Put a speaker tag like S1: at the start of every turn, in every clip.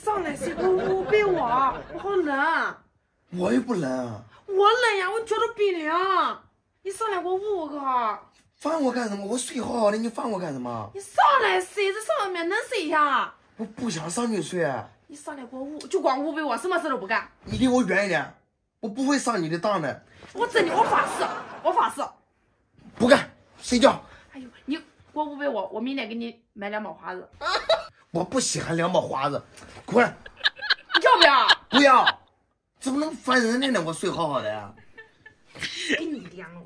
S1: 上来睡个500瓦，我好冷。
S2: 我也不冷。
S1: 我冷呀，我脚都冰凉。你上来给我捂个。
S2: 放我干什么？我睡好好的，你放我干什么？
S1: 你上来睡，这上面能睡下？
S2: 我不想上去睡。
S1: 你上来给我捂，就光500瓦，什么事都不干。
S2: 你离我远一点，我不会上你的当的。
S1: 我真的，我发誓，我发誓。
S2: 不干，睡觉。
S1: 哎呦，你给我500瓦，我明天给你买2包花子。
S2: 我不稀罕2包花子，滚！
S1: 你要不要？
S2: 不要，怎么能烦人的呢？我睡好好的呀。
S1: 给你2个，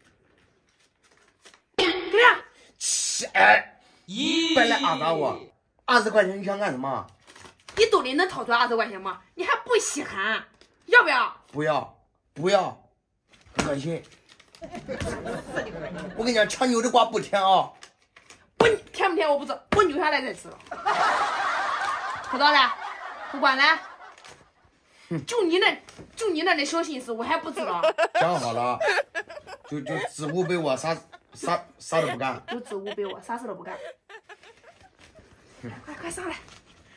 S1: 对呀。
S2: 别来压榨我，20块钱你想干什么？
S1: 你兜里能掏出20块钱吗？你还不稀罕？要不要？
S2: 不要，不要，恶心！我跟你讲，强扭的瓜不甜啊。
S1: 我甜不甜我不知道，我扭下来再吃了。可到了，不管了。就你那的小心思，我还不知道。
S2: 想好了，就只500瓦，啥都不干。
S1: 就只500瓦，啥事都不干。快上来！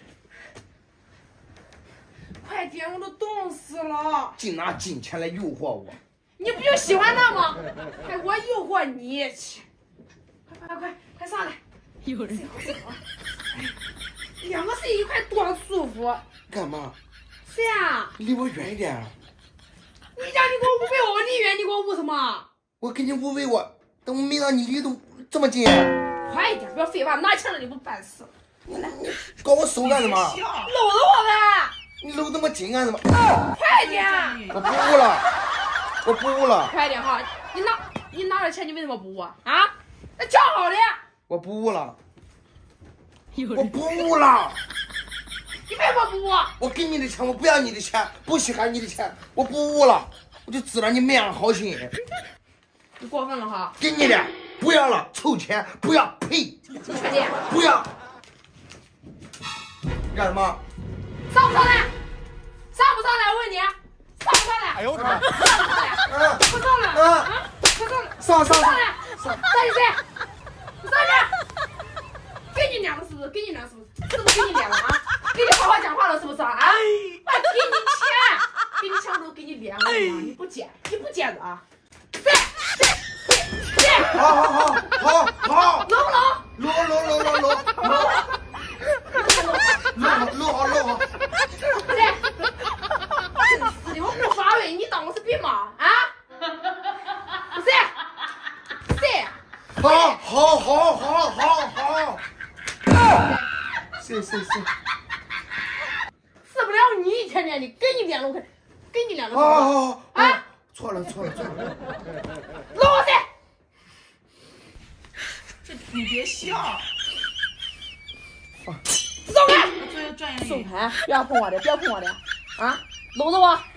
S1: 快点，我都冻死了。
S2: 净拿金钱来诱惑我。
S1: 你不就喜欢他吗？还我诱惑你去！快上来！有人睡好。2个睡一块多舒服。
S2: 干嘛？
S1: 谁啊？
S2: 离我远一点。
S1: 你叫你给我500瓦，你远你给我捂什么？
S2: 我给你500瓦，但我没让你离都这么近。
S1: 快一点，不要废话，拿钱了你不办事。
S2: 你搞我手干什么？
S1: 搂着我呗。
S2: 你搂这么紧干什么？
S1: 快点！
S2: 我不捂了，我不捂了。
S1: 快点哈！你拿了钱，你为什么不捂啊？那讲好的呀。
S2: 我不捂了，我不捂了。
S1: 你为什么不捂？
S2: 我给你的钱，我不要你的钱，不稀罕你的钱，我不捂了。我就知道你没安好心。
S1: 你过分了哈！
S2: 给你的，不要了，臭钱，不要，呸！
S1: 你确定？
S2: 不要。干什么？
S1: 上不上来？上不上来？我问你，上不上来？哎呦我的妈！上不上来？不上来？快上来！上来！上去睡！你上去！给你2个是不是？给你2个是不是？是不是给你2个啊？给你好好讲话了是不是啊？我给你钱我都给你2个嘛，你不捡的啊？睡！
S2: 好，
S1: 搂不搂？
S2: 搂好。
S1: 对，真是的，我不发威，你当我是病吗？啊？不是，
S2: 好。是。
S1: 治不了你一天天的，给你2个，给你2个。
S2: 好，
S1: 啊？
S2: 错了。
S1: 搂我睡。
S3: 你别笑。
S1: 松开！
S3: 松
S1: 开！不要碰我的，啊！搂着我。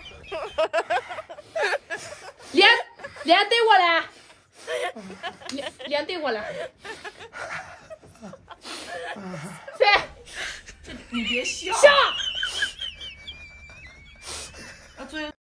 S1: 脸对过来。脸对过来。睡。
S3: 你别笑。
S1: 笑。
S3: 要做。